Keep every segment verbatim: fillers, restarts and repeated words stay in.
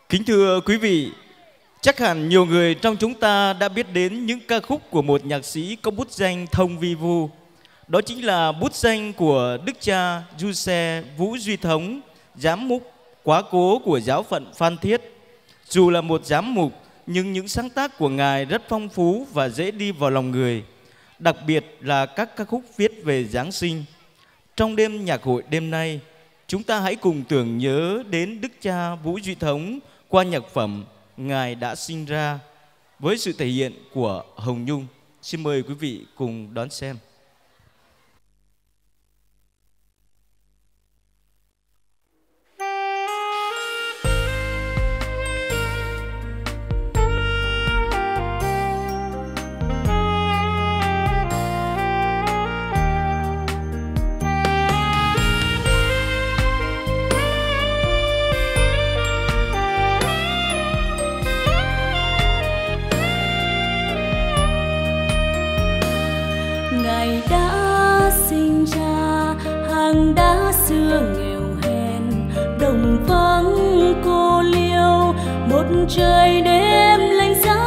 Kính thưa quý vị, chắc hẳn nhiều người trong chúng ta đã biết đến những ca khúc của một nhạc sĩ có bút danh Thông Vi Vu. Đó chính là bút danh của đức cha Du Xe Vũ Duy Thống, giám mục quá cố của giáo phận Phan Thiết. Dù là một giám mục, nhưng những sáng tác của Ngài rất phong phú và dễ đi vào lòng người, đặc biệt là các ca khúc viết về Giáng sinh. Trong đêm nhạc hội đêm nay, chúng ta hãy cùng tưởng nhớ đến đức cha Vũ Duy Thống qua nhạc phẩm Ngài đã sinh ra với sự thể hiện của Hồng Nhung. Xin mời quý vị cùng đón xem. Ngài đã sinh ra hàng đá xưa nghèo hèn, đồng vắng cô liêu một trời đêm lạnh giá.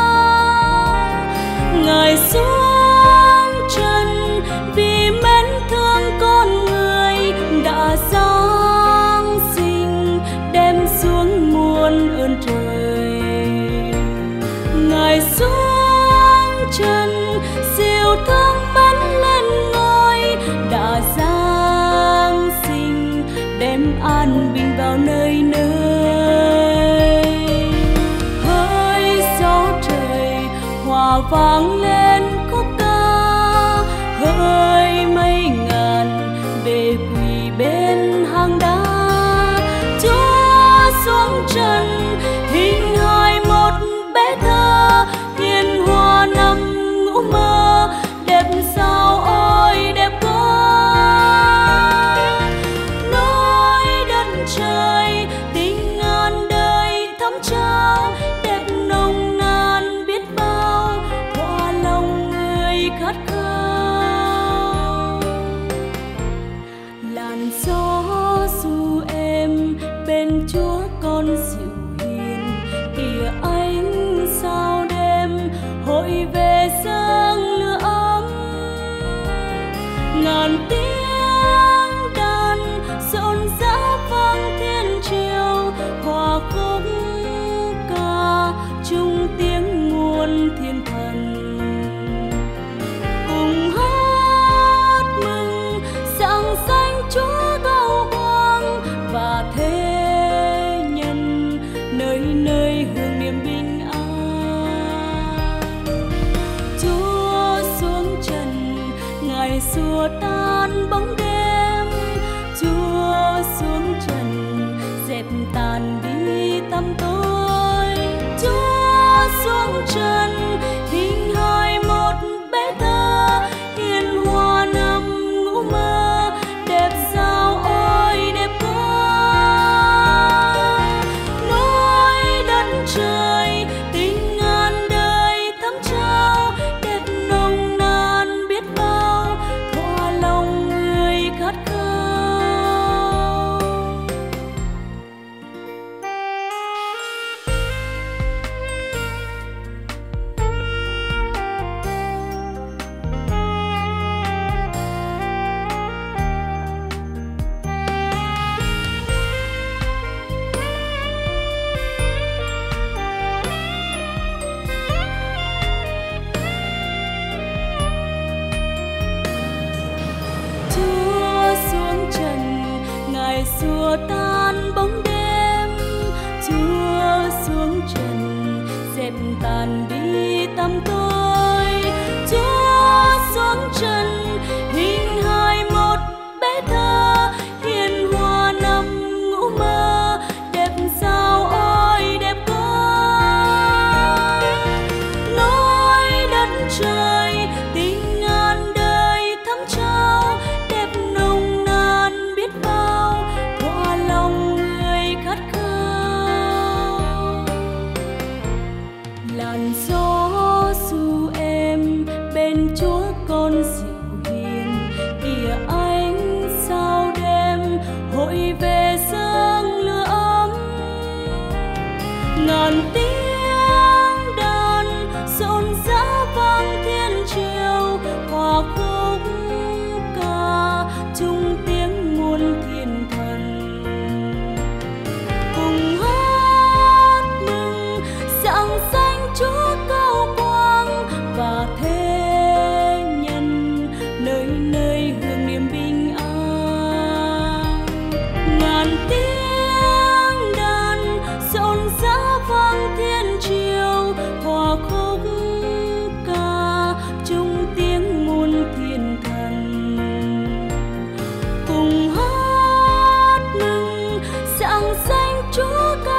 Ngài xuống trần vì mến thương con người, đã giáng sinh đem xuống muôn ơn trời. Ngài xuống trần siêu thương bắn lên ngôi, đã giáng sinh đem an bình vào nơi nơi. Hỡi gió trời hòa vang lên khúc ca, hỡi mây ngàn về quỳ bên hang đá. Chúa xuống trần hình hài một bé thơ, hiền hòa nằm ngủ mơ, đẹp sao ôi đẹp quá. Nói đất trời tình ngàn đời thắm trao, đẹp nồng nàn biết bao, hòa lòng người khát khao. Làn gió du êm bên Chúa con dịu hiền, kìa ánh sao đêm hội về dâng lửa ấm. Ngàn tiếng đàn rộn rã vang thiên triều, hòa khúc ca chung tiếng muôn thiên thần. Cùng hát mừng sáng danh Chúa cao quang, và thế nhân nơi nơi hương niềm bình an. Chúa xuống trần Ngài xua tan bóng đêm, Chúa xuống trần dẹp tàn đi tăm tối. Chúa xuống trần hình hài một bé thơ, hiền hòa nằm ngủ mơ, đẹp sao ôi đẹp quá. Nói đất trời tình ngàn đời thắm trao, đẹp nồng nàn biết bao, thỏa lòng người khát khao. Chúa xuống trần Ngài xua tan bóng đêm, Chúa xuống trần dẹp tàn đi tăm tối. Chúa xuống trần hình hài một bé thơ, hiền hòa nằm ngủ mơ, đẹp sao ôi đẹp quá. Nói đất trời tình ngàn đời thắm trao, đẹp nồng nàn biết bao, thỏa lòng người khát khao. Làn gió du ngàn tiếng đàn rộn rã vang thiên triều, hòa khúc ca chung tiếng muôn thiên thần, cùng hát mừng rạng danh Chúa cao quang và thế nhân nơi nơi hương niềm bình an. Ngàn tiếng đàn rộn rã vang thiên triều, hòa khúc ca chung tiếng muôn thiên thần, cùng hát mừng rạng danh Chúa cao